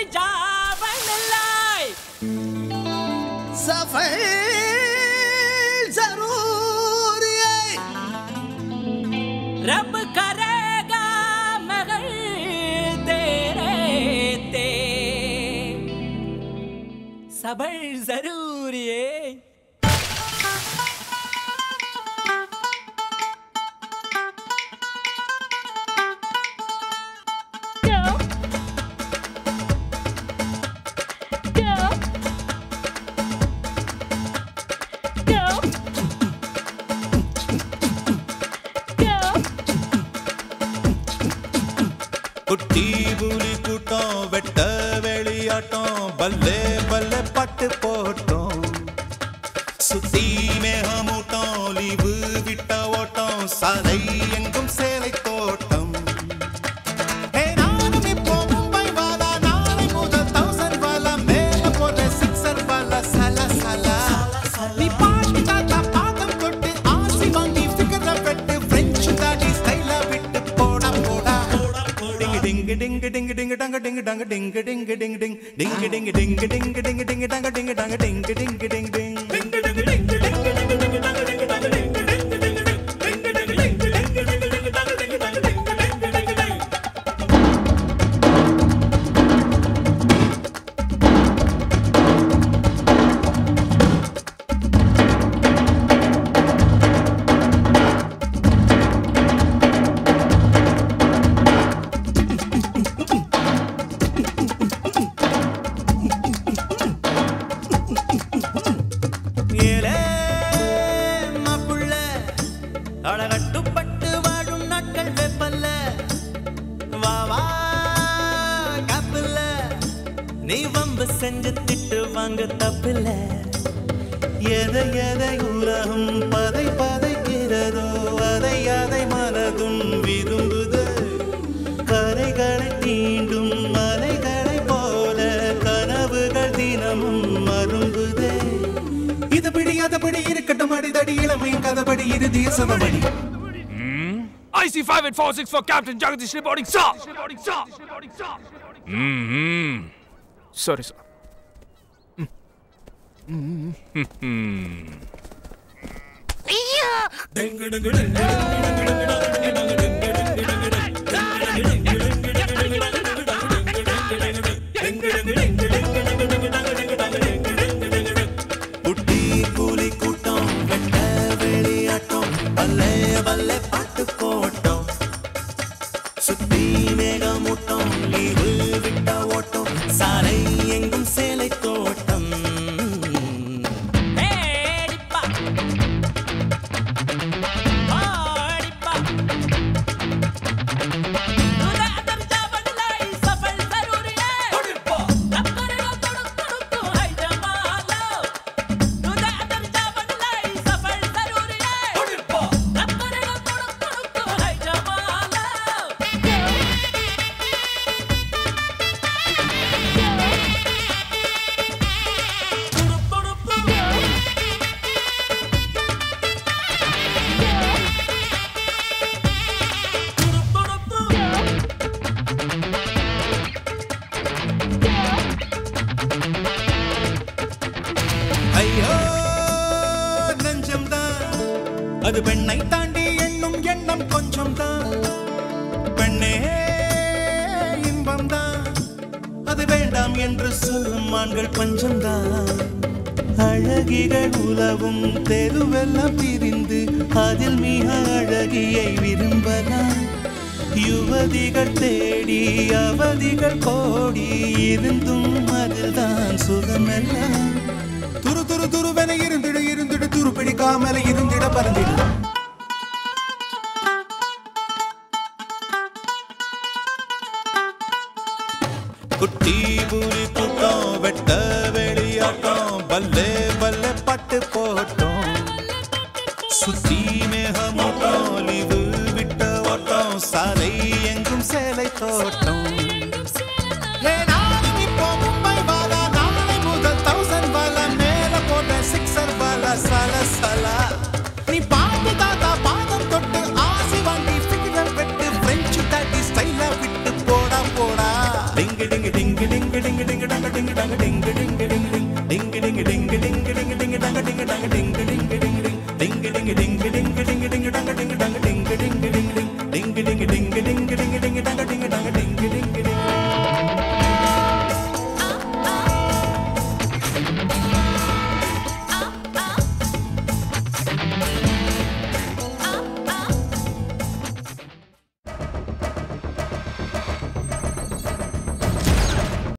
जावन लाई सफल जरूर है रब करेगा मगर तेरे ते सबर जरूर है குட்டி புலி கூட்டம் வெட்ட வெளியாட்டம் பல்லே பல்லே பட்டு போட்டோம் சுத்தி மேகமூட்டம் லீவு விட்ட ஓட்டம் சாலை எங்கும் சேலை தோட்டம் நானும் இப்போ மும்பை வாலா நாளை முதல் 1000 வாலா மேல போற 6 வாலா சலா சலா நீ பாட்டி தாத்தா பாதம் தொட்டு ஆசி வாங்கி ஃபிகர வெட்டு பிரெஞ்சு தாடி ஸ்டைலா விட்டு போடா போடா ding ding ding ding dang ding dang ding ding ding ding ding ding ding ding ding ding dang ding dang ding ding ding ding அழகட்டுப்பட்டு வாழும் நாட்கள் வெப்பல்ல வா வா காப்பில்ல நீ வம்பு செஞ்சு திட்டு வாங்க தப்பில்ல எதை எதை உலகம் பதை பதைக்கிறதோ அதை அதை மனதும் விரும்புது கரைகளை தீண்டும் மலைகளை போல கனவுகள் தினமும் மரும்புதே இது பிடி அது பிடி இருக்கட்டும் அடிதடி இளமையும் கதபடி இறுதிய சமபடி IC5846 for Captain Jagadish reporting, sir. Sorry, sir. குட்டி புலி கூட்டம் வெட்ட வெளியாட்டம் பல்லே பல்லே பாட்டு போட்டோம் சுத்தி மேகமூட்டம் லீவு விட்ட ஓட்டம் சாலை எங்கும் சேலை தோட்டம் ஐயோ நெஞ்சம்தான் அது பெண்ணை தாண்டி எண்ணும் எண்ணம் கொஞ்சம் தான் பெண்ணே இன்பம் தான் அது வேண்டாம் என்று சொல்லும் ஆண்கள் பஞ்சம்தான் அழகிகள் உலவும் தெருவெல்லாம் பிரிந்து அதில் மிக அழகியை விரும்பலாம் யுவதிகள் தேடி அவதிகள் கோடி இருந்தும் அதில்தான் சுகமெல்லாம் துரு துரு துருவென இருந்திட இருந்திட துரு பிடிக்காமல இருந்திட பறந்திட குட்டி புலி கூட்டம் வெட்ட வெளியாட்டம் பல்லே பல்லே பட்டு போட்டோம் சுத்தி மேகமூட்டம் லீவு விட்ட ஓட்டம் சாலை எங்கும் சேலை தோட்டம் நானும் இப்போ மும்பை வாலா நாளை முதல் 1000 வாலா மேல போட்ட 6 வாலா சலா சலா நீ பாட்டு தாத்தா பாதம் தொட்டு ஆசி வாங்கி ஃபிகர் வெட்டு பிரெஞ்சு தாடி ஸ்டைலா விட்டு போடா போடா டிங்கு டிங்கு டிங்கு டிங்கு டிங்கு டிங்கு டிங்கு டிங்கு